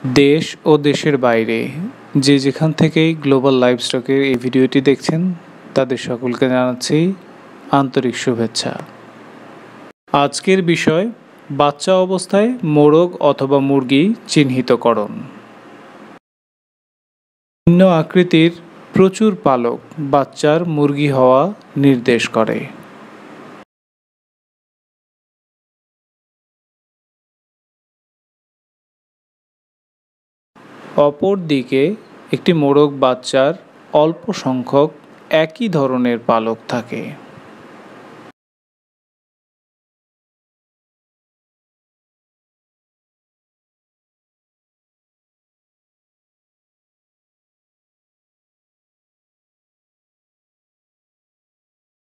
দেশ ও দেশের বাইরে যে যেখান থেকেই গ্লোবাল লাইভস্টকের এই ভিডিওটি দেখছেন তাদের সকলকে জানাচ্ছি আন্তরিক শুভেচ্ছা। আজকের বিষয় বাচ্চা অবস্থায় মোরগ অথবা মুরগি চিহ্নিতকরণ। ভিন্ন আকৃতির প্রচুর পালক বাচ্চার মুরগি হওয়া নির্দেশ করে। অপরদিকে একটি মোরগ বাচ্চার অল্প সংখ্যক একই ধরনের পালক থাকে।